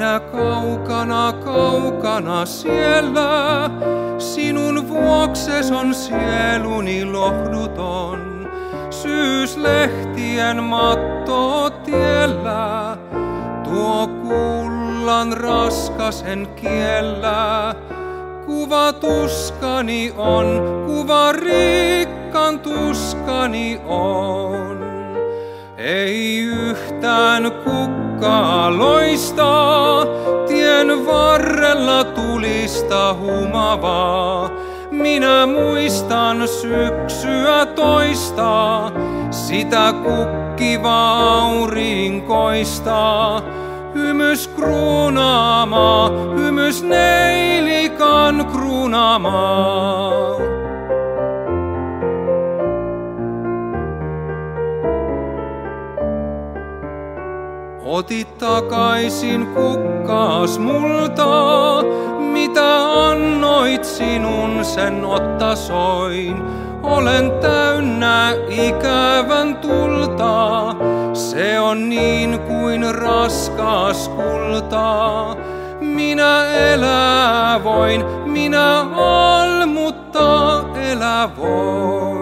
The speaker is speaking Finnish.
Minä kaukana, kaukana siellä, sinun vuokses on sieluni lohduton. Syyslehtien matto tiellä, tuo kullan raskasen kiellä. Kuva tuskani on, kuva rikkan tuskani on. Ei yhtään kukkaa loistaa, tien varrella tulista humavaa. Minä muistan syksyä toista, sitä kukkivaa aurinkoista. Hymys kruunaamaa, hymys neilikan kruunaamaa. Otit takaisin kukkaas multa, mitä annoit sinun sen ottasoin. Olen täynnä ikävän tulta, se on niin kuin raskas kulta. Minä elää voin, minä almuttaa elää voin.